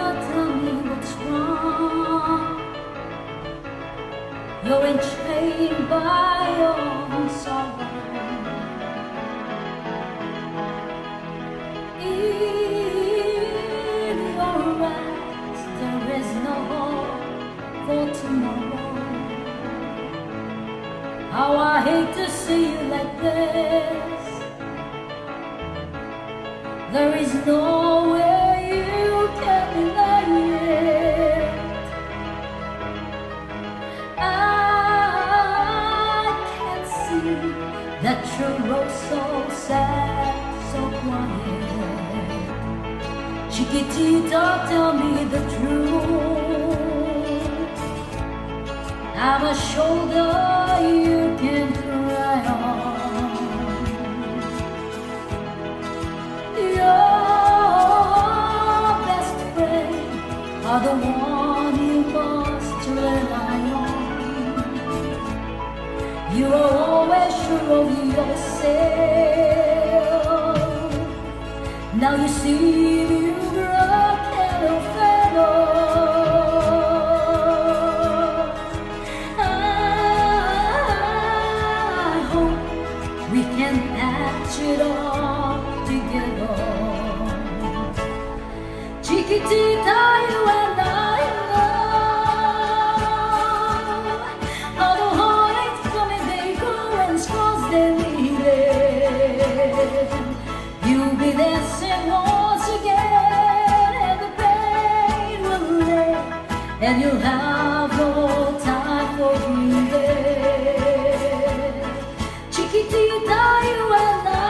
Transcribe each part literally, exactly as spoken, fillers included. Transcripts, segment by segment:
tell me what's wrong. You're enchained by your own sorrow. In your eyes there is no hope for tomorrow. How I hate to see you like this. There is no way you can deny it. I can see that you're oh so sad, so quiet. Chiquitita, tell me the truth. I'm a shoulder you can cry on. Are the one you must rely on. You are always sure of yourself. Now you see you broken a fellow. I hope we can patch it all together. Chiquitita, you and I know how the heartaches come and they go and scars they leave it. You'll be dancing once again and the pain will live, and you'll have no time for grieving. Chiquitita, you and I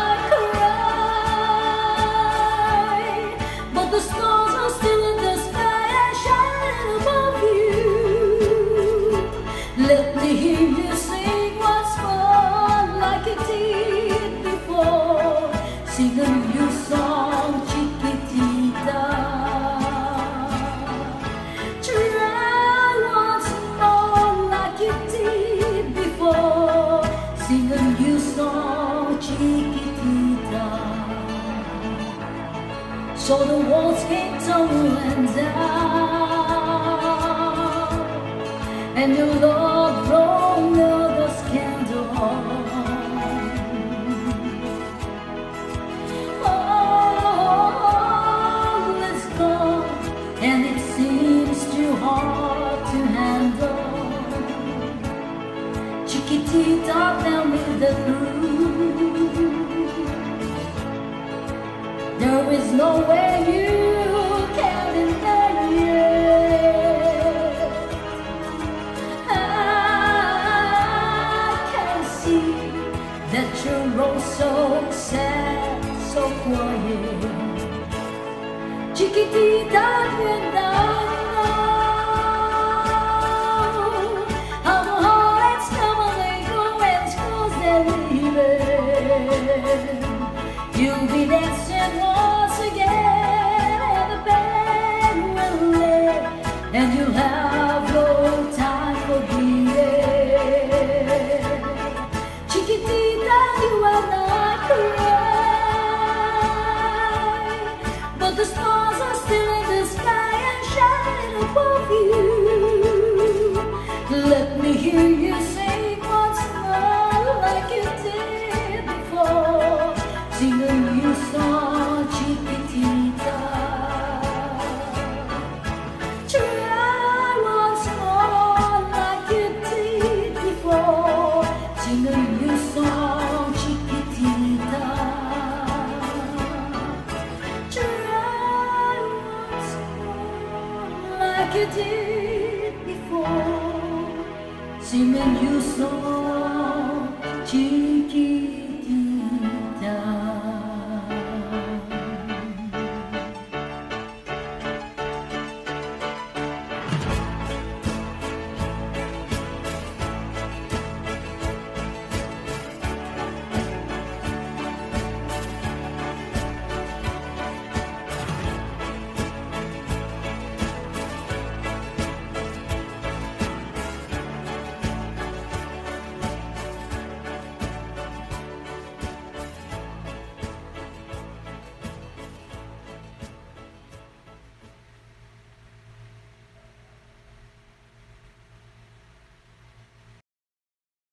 cry, but the stars are still in the sky and shining above you. Let me hear you sing once more like you did before. Sing a new song, Chiquitita. Try once more like you did before. Sing a new song, Chiquitita. So the walls came tumbling down, and your love rolled another scandal. All is gone, and it seems too hard to handle. Chiquitita, tell me the truth. There is no way you can deny it. I can see that you're oh so sad, so quiet. Chiquitita, and I know how the heartaches come and they go and scars they leave it. You'll be dancing once again and the band will live, and you'll have no time for grieving. Chiquitita, you and I cry, but the stars are still in the sky and shining above you. Let me hear you sing once more like you did before. Sing a new song, Chiquitita. Try once more like you did before. Sing a new song, Chiquitita. Try once more like you did before. Sing a new song, Chiquitita.